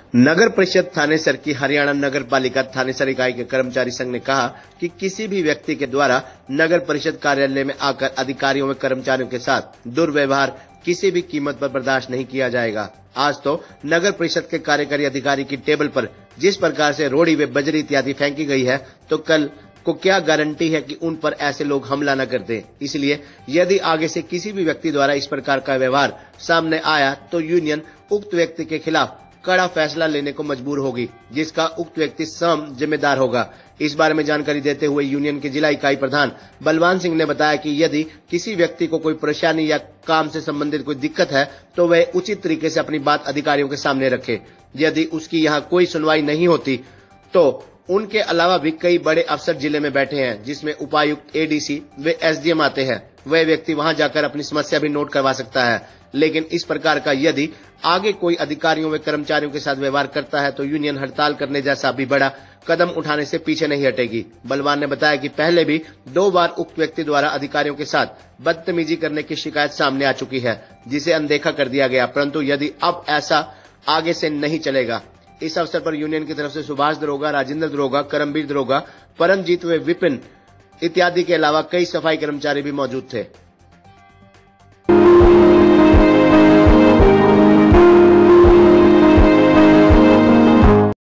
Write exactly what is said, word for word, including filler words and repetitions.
नगर परिषद थानेसर की हरियाणा नगर पालिका थानेसर इकाई के कर्मचारी संघ ने कहा कि किसी भी व्यक्ति के द्वारा नगर परिषद कार्यालय में आकर अधिकारियों व कर्मचारियों के साथ दुर्व्यवहार किसी भी कीमत पर बर्दाश्त नहीं किया जाएगा। आज तो नगर परिषद के कार्यकारी अधिकारी की टेबल पर जिस प्रकार से रोड़ी व बजरी इत्यादि फेंकी गई है, तो कल को क्या गारंटी है कि उन पर ऐसे लोग हमला न कर दें। इसलिए यदि आगे से किसी भी व्यक्ति द्वारा इस प्रकार का व्यवहार सामने आया तो यूनियन उक्त व्यक्ति के खिलाफ कड़ा फैसला लेने को मजबूर होगी, जिसका उक्त व्यक्ति स्वयं जिम्मेदार होगा। इस बारे में जानकारी देते हुए यूनियन के जिला इकाई प्रधान बलवान सिंह ने बताया कि यदि किसी व्यक्ति को कोई परेशानी या काम से संबंधित कोई दिक्कत है तो वह उचित तरीके से अपनी बात अधिकारियों के सामने रखे। यदि उसकी यहाँ कोई सुनवाई नहीं होती तो उनके अलावा भी कई बड़े अफसर जिले में बैठे हैं, जिसमें उपायुक्त, एडीसी व एसडीएम आते हैं। वह व्यक्ति वहां जाकर अपनी समस्या भी नोट करवा सकता है। लेकिन इस प्रकार का यदि आगे कोई अधिकारियों व कर्मचारियों के साथ व्यवहार करता है तो यूनियन हड़ताल करने जैसा भी बड़ा कदम उठाने से पीछे नहीं हटेगी। बलवान ने बताया कि पहले भी दो बार उक्त व्यक्ति द्वारा अधिकारियों के साथ बदतमीजी करने की शिकायत सामने आ चुकी है, जिसे अनदेखा कर दिया गया, परंतु यदि अब ऐसा आगे से नहीं चलेगा। इस अवसर पर यूनियन की तरफ से सुभाष दरोगा, राजेंद्र दरोगा, करमवीर दरोगा, परमजीत व विपिन इत्यादि के अलावा कई सफाई कर्मचारी भी मौजूद थे।